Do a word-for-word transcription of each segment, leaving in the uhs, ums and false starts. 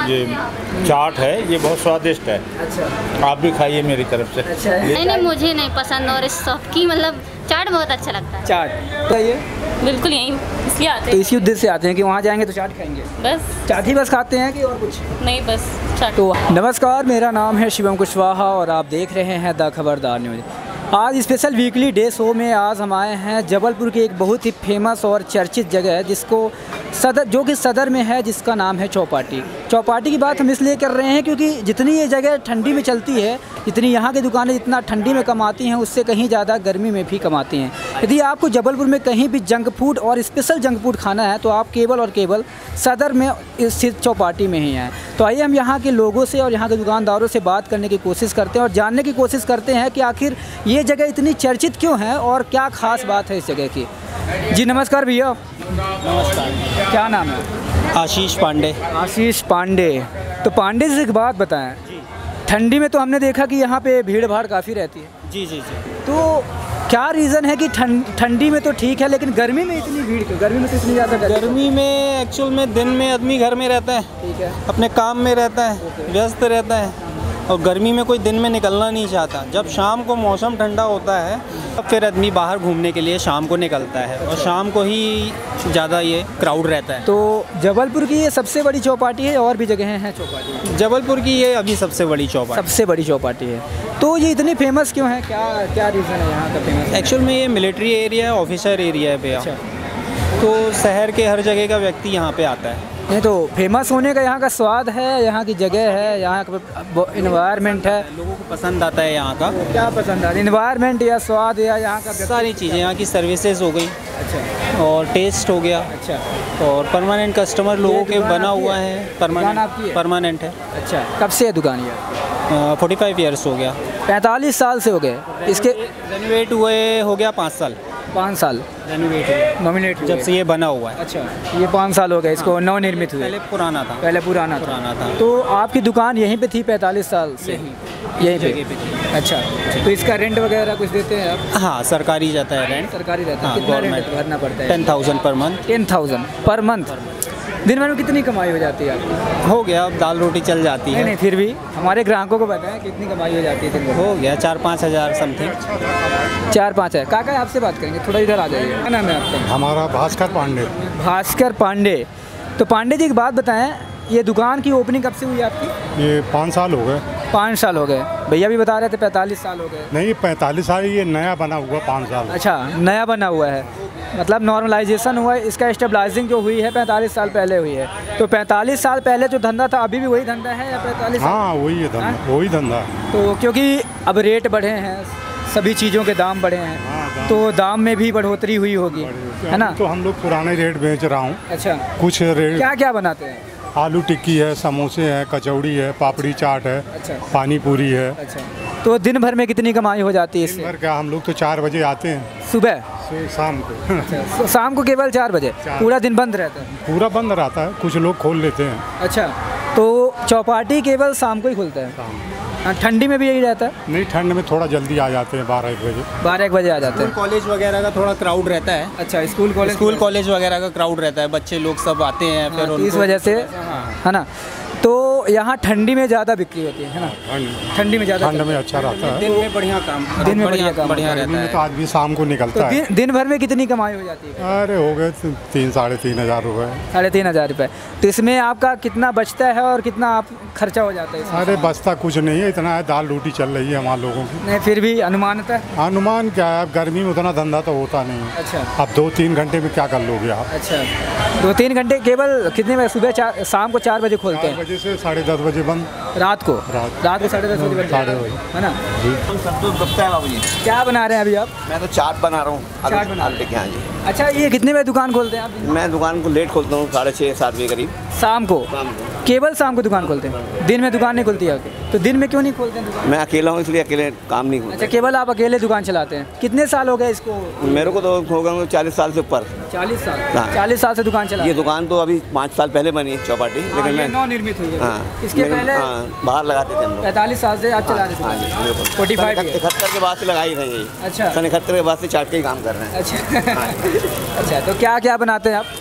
ये चाट है, ये बहुत स्वादिष्ट है। अच्छा, आप भी खाइए मेरी तरफ से। अच्छा नहीं नहीं, मुझे नहीं पसंद, और इस सबकी मतलब चाट बहुत अच्छा लगता है। चाट तो ये बिल्कुल यही इसलिए आते तो इसी उद्देश्य से आते हैं कि वहाँ जाएंगे तो चाट खाएंगे। बस चाट ही बस खाते हैं कि और कुछ? नहीं, बस चाट। तो नमस्कार, मेरा नाम है शिवम कुशवाहा और आप देख रहे हैं द खबरदार न्यूज़। आज स्पेशल वीकली डे शो में आज हम आए हैं जबलपुर की एक बहुत ही फेमस और चर्चित जगह है जिसको सदर जो कि सदर में है, जिसका नाम है चौपाटी। चौपाटी की बात हम इसलिए कर रहे हैं क्योंकि जितनी ये जगह ठंडी में चलती है, जितनी यहाँ की दुकानें जितना ठंडी में कमाती हैं, उससे कहीं ज़्यादा गर्मी में भी कमाती हैं। यदि आपको जबलपुर में कहीं भी जंक फूड और स्पेशल जंक फूड खाना है तो आप केवल और केवल सदर में स्थित चौपाटी में ही हैं। तो आइए हम यहाँ के लोगों से और यहाँ के दुकानदारों से बात करने की कोशिश करते हैं और जानने की कोशिश करते हैं कि आखिर ये जगह इतनी चर्चित क्यों है और क्या खास बात है इस जगह की। जी नमस्कार भैया। नमस्कार। क्या नाम है? आशीष पांडे। आशीष पांडे। तो पांडे जी से एक बात बताएं, ठंडी में तो हमने देखा कि यहाँ पे भीड़ भाड़ काफ़ी रहती है। जी जी जी। तो क्या रीज़न है कि ठंडी में तो ठीक है लेकिन गर्मी में इतनी भीड़ क्यों? गर्मी में तो इतनी ज़्यादा गर्मी में एक्चुअल में दिन में आदमी घर में रहता है, ठीक है, अपने काम में रहता है, व्यस्त रहता है, और गर्मी में कोई दिन में निकलना नहीं चाहता। जब शाम को मौसम ठंडा होता है तब फिर आदमी बाहर घूमने के लिए शाम को निकलता है, और शाम को ही ज़्यादा ये क्राउड रहता है। तो जबलपुर की ये सबसे बड़ी चौपाटी है और भी जगहें हैं चौपाटी? जबलपुर की ये अभी सबसे बड़ी चौपाटी सबसे बड़ी चौपाटी है। तो ये इतनी फेमस क्यों है? क्या क्या रीज़न है यहाँ का फेमस? एक्चुअल में ये मिलिट्री एरिया है, ऑफिसर एरिया है भैया। अच्छा। तो शहर के हर जगह का व्यक्ति यहाँ पे आता है। नहीं तो फेमस होने का यहाँ का स्वाद है, यहाँ की जगह है, यहाँ का इन्वायरमेंट है, लोगों को पसंद आता है यहाँ का। क्या पसंद है? इन्वायरमेंट या स्वाद या यहाँ का सारी चीज़ें, यहाँ की सर्विसेज हो गई, अच्छा, और टेस्ट हो गया, अच्छा, और परमानेंट कस्टमर लोगों के बना हुआ है। दुकान आपकी है? परमानेंट है। अच्छा, कब से है दुकान ये? फोर्टी फाइव ईयर्स हो गया। पैंतालीस साल से हो गए इसके? रेनोवेट हुए हो गया पाँच साल। पाँच साल रेनोवेट हुए नॉमिनेट जब से ये बना हुआ है। अच्छा, ये पाँच साल हो गए इसको नवनिर्मित हुए? पहले पुराना था। पहले पुराना था। पुराना था। तो आपकी दुकान यहीं पे थी पैंतालीस साल से? यहीं जगह पे पे। अच्छा, तो इसका रेंट वगैरह कुछ देते हैं आप? हाँ, सरकारी जाता है रेंट। सरकारी रहता है? हाँ, कितना रेंट गवर्नमेंट भरना पड़ता है? Ten thousand per month. Ten thousand per month. दिन भर में कितनी कमाई हो जाती है आपकी? हो गया, अब दाल रोटी चल जाती नहीं है। नहीं, फिर भी हमारे ग्राहकों को बताएं कितनी कमाई हो जाती है दिन भर? हो गया चार पाँच हज़ार समथिंग। चार पाँच है। काका आपसे बात करेंगे, थोड़ा इधर आ जाइए। क्या नाम है आपका? हमारा भास्कर पांडे। भास्कर पांडे। तो पांडे जी एक बात बताएं, ये दुकान की ओपनिंग कब से हुई आपकी? ये पाँच साल हो गए। पाँच साल हो गए। भैया भी बता रहे थे पैंतालीस साल हो गए। नहीं, पैंतालीस साल, ये नया बना हुआ पाँच साल। अच्छा, नया बना हुआ है, मतलब नॉर्मलाइजेशन हुआ है, इसका स्टेबलाइजिंग जो हुई है पैंतालीस साल पहले हुई है। तो पैंतालीस साल पहले जो धंधा था अभी भी वही धंधा है या पैंतालीस? हाँ, वही है धंधा, वही धंधा। तो क्योंकि अब रेट बढ़े हैं, सभी चीज़ों के दाम बढ़े हैं, हाँ, तो दाम में भी बढ़ोतरी हुई होगी, है ना? तो हम लोग पुराने रेट बेच रहा हूँ। अच्छा, कुछ रेट क्या क्या बनाते हैं? आलू टिक्की है, समोसे हैं, कचौड़ी है, पापड़ी चाट है, अच्छा, पानी पूरी है। अच्छा, तो दिन भर में कितनी कमाई हो जाती है दिन इससे? भर क्या, हम लोग तो चार बजे आते हैं सुबह? से शाम को। तो शाम को केवल चार बजे? पूरा दिन बंद रहता है? पूरा बंद रहता है, कुछ लोग खोल लेते हैं। अच्छा, तो चौपाटी केवल शाम को ही खुलता है? शाम। हाँ, ठंडी में भी यही रहता है? नहीं, ठंड में थोड़ा जल्दी आ जाते हैं, बारह एक बजे। बारह एक बजे आ जाते स्कूल हैं? कॉलेज वगैरह का थोड़ा क्राउड रहता है। अच्छा, स्कूल कॉलेज? स्कूल कॉलेज वगैरह का क्राउड रहता है, बच्चे लोग सब आते हैं, फिर हाँ, इस उनको वजह से, है ना? तो यहाँ ठंडी में ज़्यादा बिक्री होती है ना? ठंड ठंडी में ज़्यादा? ठंड में अच्छा रहता है। दिन में बढ़िया काम दिन में बढ़िया काम बढ़िया गर्मी रहता में तो है। आदमी शाम को तो निकलता है। दिन दिन भर में कितनी कमाई हो जाती है? अरे हो गए तीन साढ़े तीन हजार रुपए। साढ़े तीन हज़ार रुपये। तो इसमें आपका कितना बचता है और कितना आप खर्चा हो जाता है इसमें? अरे बचता कुछ नहीं है, इतना है, दाल रोटी चल रही है हमारे लोगों की। नहीं, फिर भी अनुमानतः? अनुमान क्या है, अब गर्मी में उतना धंधा तो होता नहीं है। अच्छा, अब दो तीन घंटे में क्या कर लोगे आप? अच्छा, दो तीन घंटे केवल कितने बजे? सुबह चार, शाम को चार बजे खोलते चार हैं? बजे से साढ़े दस बजे बंद। रात को? रात रात को साढ़े दस बजे बंद, साढ़े बजे, है ना? संतोष गुप्ता है बाबू जी। क्या बना रहे हैं अभी आप? मैं तो चाट बना रहा हूँ। चाट बना आलू टिक्की, हाँ जी। अच्छा, ये कितने बजे दुकान खोलते हैं आप? मैं दुकान को लेट खोलता हूँ, साढ़े छः सात बजे करीब शाम को? शाम को। केवल शाम को दुकान खोलते हैं? दिन में दुकान नहीं खुलती है आपकी? तो दिन में क्यों नहीं खोलते हैं दुकान? मैं अकेला हूँ इसलिए अकेले काम नहीं अच्छा, होता। केवल आप अकेले दुकान चलाते हैं? कितने साल हो गए इसको? मेरे को तो हो गए चालीस साल से ऊपर। चालीस साल? हाँ। चालीस साल से दुकान चला? ये दुकान तो अभी पाँच साल पहले बनी चौपाटी, हाँ, लेकिन ये मैं नवनिर्मित हुई है। हाँ इसके लेकिन- पहले हाँ, बाहर लगाते थे हम लोग। पैंतालीस साल से आप चला रहे हाँ जी, थे? बिल्कुल। फोर्टी फाइव सन इकहत्तर के बाद से लगाई रही है। अच्छा। सन इकहत्तर के बाद से चाट के ही काम कर रहे हैं। अच्छा। अच्छा, तो क्या क्या बनाते हैं आप?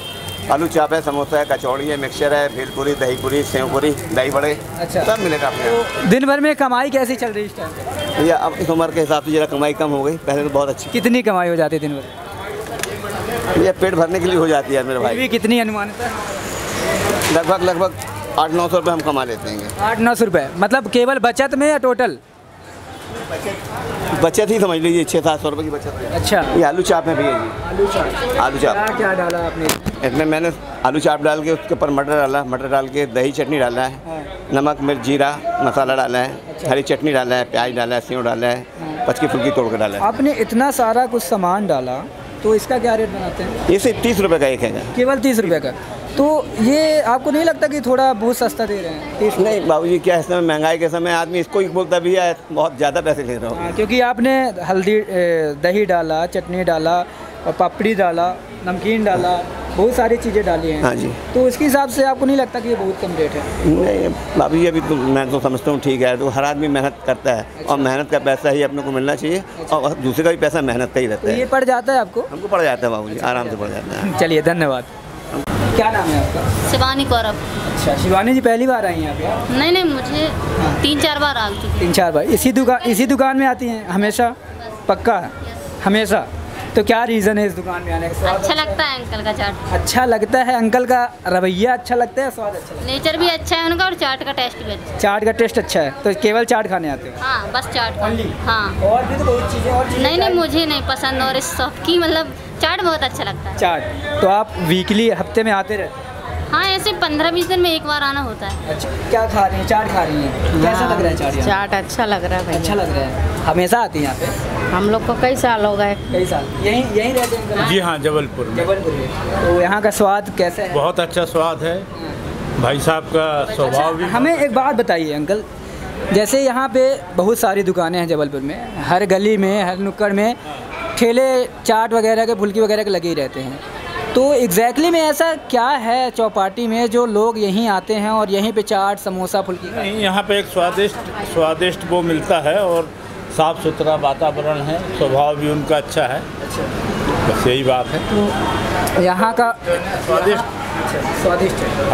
आलू चाप है, समोसा है, कचौड़ी है, मिक्सचर है, भेलपुरी, दही पूरी, सेव पूरी, दही बड़े, अच्छा। सब मिलेगा आपके यहाँ। दिन भर में कमाई कैसी चल रही है इस टाइम? भैया अब इस उम्र के हिसाब से जरा कमाई कम हो गई, पहले तो बहुत अच्छी। कितनी कमाई हो जाती है दिन भर? भैया पेट भरने के लिए हो जाती है मेरे फिर भी भाई, कितनी अनुमानित है? लगभग लगभग आठ नौ सौ रुपये हम कमा लेते हैं। आठ नौ सौ रुपये, मतलब केवल बचत में या टोटल? बचत ही समझ लीजिए, छः सात सौ रुपये की बचत है। अच्छा, ये आलू चाप है भैया जी, आलू चाप। आलू चाप क्या क्या डाला आपने? इसमें मैंने आलू चाप डाल के उसके ऊपर मटर डाला, मटर डाल के दही चटनी डाला है, नमक मिर्च जीरा मसाला डाला है, हरी चटनी डाला है, प्याज डाला है, सेव डाला है, पचकी फुल्की तोड़ के डाला है। आपने इतना सारा कुछ सामान डाला तो इसका क्या रेट बनाते हैं? ये सिर्फ तीस रुपये का एक है। केवल तीस रुपये का? तो ये आपको नहीं लगता कि थोड़ा बहुत सस्ता दे रहे हैं? तीस नहीं बाबूजी, क्या है समय महंगाई के समय आदमी इसको ही बोलता भी है बहुत ज़्यादा पैसे ले रहे हो। हाँ, क्योंकि आपने हल्दी ए, दही डाला, चटनी डाला और पापड़ी डाला, नमकीन डाला, बहुत सारी चीज़ें डाली हैं। हाँ जी। तो उसके हिसाब से आपको नहीं लगता कि ये बहुत कम रेट है? नहीं बाबूजी, अभी तो मैं तो समझता हूँ ठीक है, तो हर आदमी मेहनत करता है। अच्छा। और मेहनत का पैसा ही अपने को मिलना चाहिए। अच्छा। और दूसरे का भी पैसा मेहनत का ही रहता तो है। ये पड़ जाता है आपको? हमको पड़ जाता है बाबूजी, आराम से पड़ जाता है। चलिए धन्यवाद। क्या नाम है आपका? शिवानी कौरव। अच्छा, शिवानी जी पहली बार आई हैं यहाँ पे? नहीं नहीं, मुझे तीन चार बार आ चुकी। तीन चार बार इसी दुकान इसी दुकान में आती हैं हमेशा? पक्का हमेशा? तो क्या रीज़न है इस दुकान में आने का? अच्छा लगता है अंकल का चाट। अच्छा लगता है अंकल का रवैया, अच्छा लगता है, स्वाद अच्छा लगता नेचर भी अच्छा है उनका और चाट का टेस्ट भी अच्छा है। है? चाट का टेस्ट अच्छा है तो केवल चाट खाने आते हो? हाँ, बस चाट का। Only? हाँ। और भी तो बहुत चीज़ें और चीज़ें नहीं नहीं, क्या है? मुझे नहीं पसंद, और इस सबकी मतलब चाट बहुत अच्छा लगता है। चाट तो आप वीकली हफ्ते में आते रहते हैं? हाँ, ऐसे पंद्रह बीस दिन में एक बार आना होता है। अच्छा, क्या खा रही हैं? चाट खा रही हैं? कैसा लग रहा है चाट यहाँ? चाट अच्छा लग रहा है भैया। अच्छा लग रहा है। हमेशा आती हैं यहाँ पे? हम लोग को कई साल हो गए। कई साल यहीं यहीं रहते हैं अंकल? जी हाँ, जबलपुर में। जबलपुर में। तो यहाँ का स्वाद कैसा है? बहुत अच्छा स्वाद है, भाई साहब का स्वभाव भी। हमें एक बात बताइए अंकल, जैसे यहाँ पे बहुत सारी दुकानें हैं जबलपुर में, हर गली में हर नुक्कड़ में ठेले चाट वगैरह के, फुल्की वगैरह के लगे ही रहते हैं। तो एग्जैक्टली में ऐसा क्या है चौपाटी में जो लोग यहीं आते हैं और यहीं पे चाट समोसा फुल्की? नहीं, यहाँ पे एक स्वादिष्ट स्वादिष्ट वो मिलता है और साफ़ सुथरा वातावरण है, स्वभाव भी उनका अच्छा है। अच्छा, बस यही बात है। तो यहाँ का स्वादिष्ट। स्वादिष्ट है।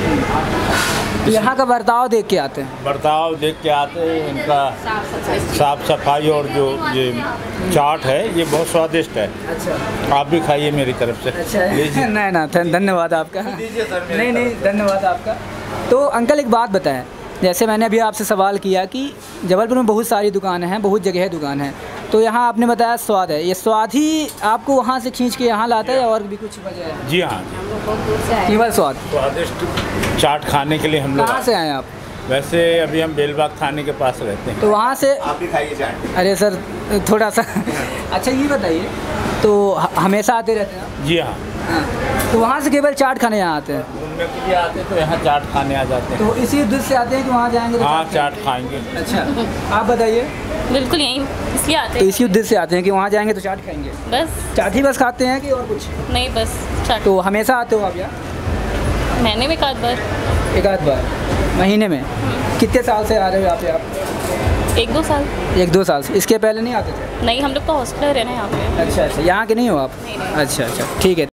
हाँ, तो यहाँ का बर्ताव देख के आते हैं? बर्ताव देख के आते हैं, इनका साफ सफाई और जो ये चाट है ये बहुत स्वादिष्ट है। अच्छा, आप भी खाइए मेरी तरफ से। अच्छा लीजिए। नहीं ना, धन्यवाद आपका। नहीं नहीं, धन्यवाद आपका। तो अंकल एक बात बताएं, जैसे मैंने अभी आपसे सवाल किया कि जबलपुर में बहुत सारी दुकानें हैं, बहुत जगह दुकान है, तो यहाँ आपने बताया स्वाद है, ये स्वाद ही आपको वहाँ से खींच के यहाँ लाता है और भी कुछ वजह है? जी हाँ, केवल स्वाद? स्वादिष्ट चाट खाने के लिए हम लोग कहाँ से आए आप? वैसे अभी हम बेलबाग थाने के पास रहते हैं। तो वहाँ से? आप भी खाइए चाट। अरे सर थोड़ा सा अच्छा ये बताइए, तो ह- हमेशा आते रहते हैं आप? जी हाँ, हाँ। तो वहाँ से केवल चाट खाने यहाँ आते हैं? घूमने के लिए आते हैं तो यहाँ चाट खाने आ जाते हैं। तो इसी उद्देश्य से आते हैं कि वहाँ जाएंगे तो हाँ, चाट चाट खाएंगे। खाएंगे? अच्छा, आप बताइए। बिल्कुल यही इसलिए आते तो इसी उद्देश्य से आते हैं कि वहाँ जाएंगे तो चाट खाएंगे? हैं। बस चाट ही बस खाते हैं कि और कुछ? नहीं, बस चाट। तो हमेशा आते हो आप यहाँ? महीने में एक आध बार। एक आध बार महीने में? कितने साल से आ रहे हो यहाँ पे आप? एक दो साल। एक दो साल से? इसके पहले नहीं आते थे? नहीं, हम लोग तो हॉस्टलर है ना यहाँ पे। अच्छा अच्छा, यहाँ के नहीं हो आप? नहीं, नहीं। अच्छा अच्छा, ठीक है।